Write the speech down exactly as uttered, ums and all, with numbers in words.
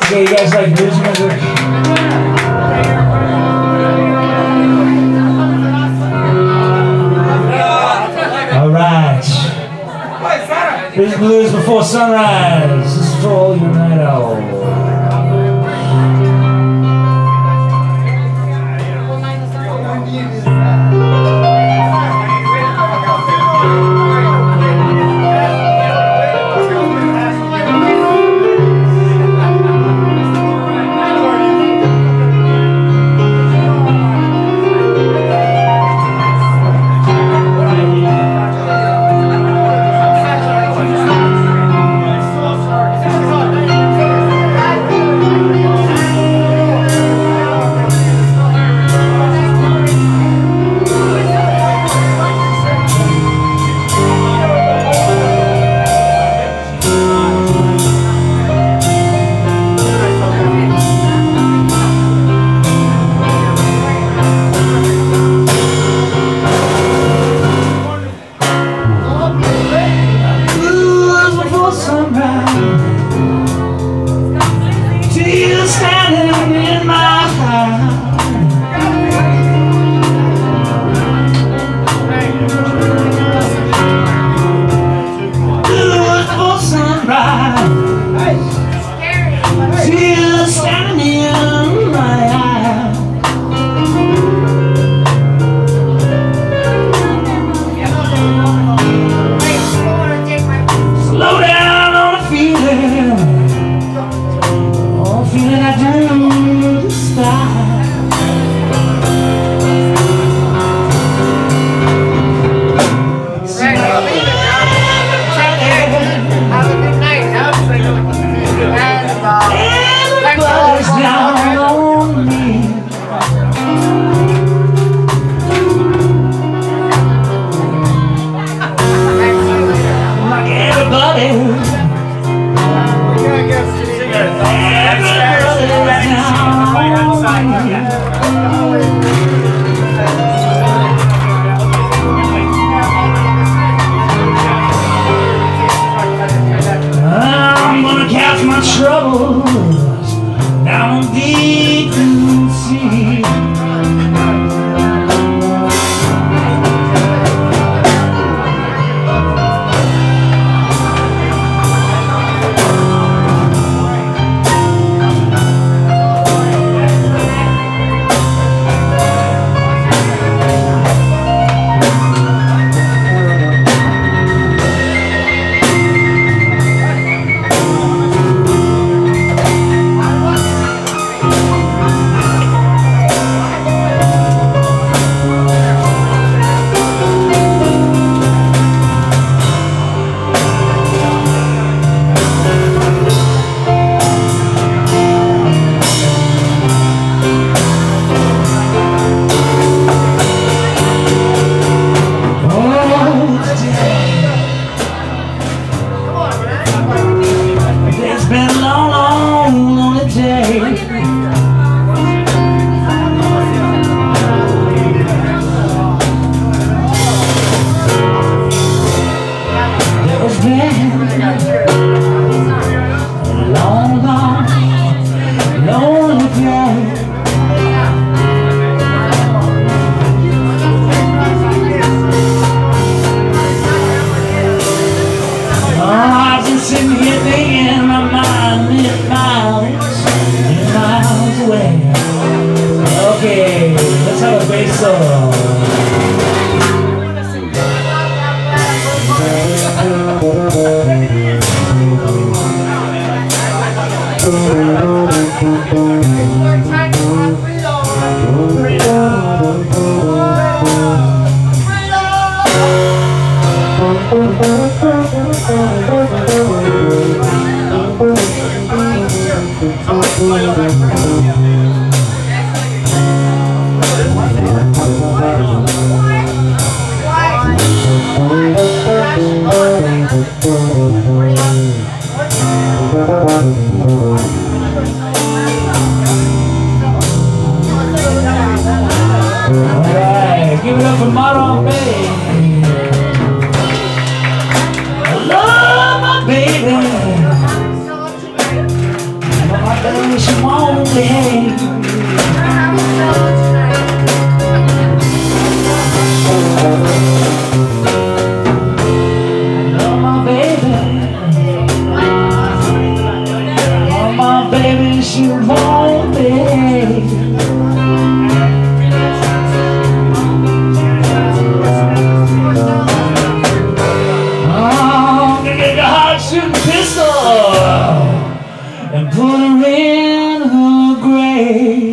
Okay, you guys like blues music? Alright. This is Blues Before Sunrise. This is for all you night owls. I'm gonna cast my troubles down deep in the sea. Long, long, lonely day. Oh, I've been sitting here thinking my mind is miles, is miles away. Okay, let's have a great solo. Alright, give it up for Modern Bay. I love my baby. Well, she won't behave. Oh, my baby. Oh, my baby, she won't behave. Oh, get the hot shooting pistol and put her in her grave.